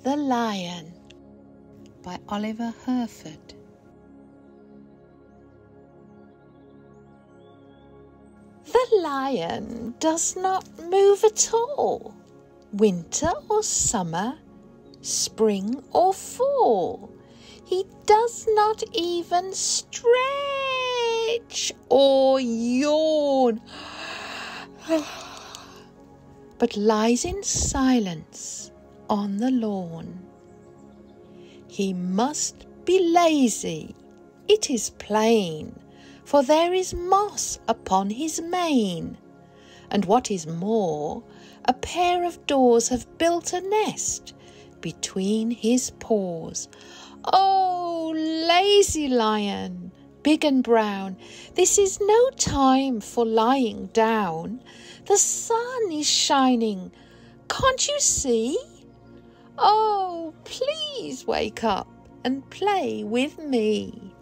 The Lion by Oliver Herford. The lion does not move at all, winter or summer, spring or fall. He does not even stretch or yawn, but lies in silence on the lawn. He must be lazy, it is plain, for there is moss upon his mane. And what is more, a pair of daws have built a nest between his paws. Oh, lazy lion, big and brown, this is no time for lying down. The sun is shining, can't you see? Oh, please wake up and play with me.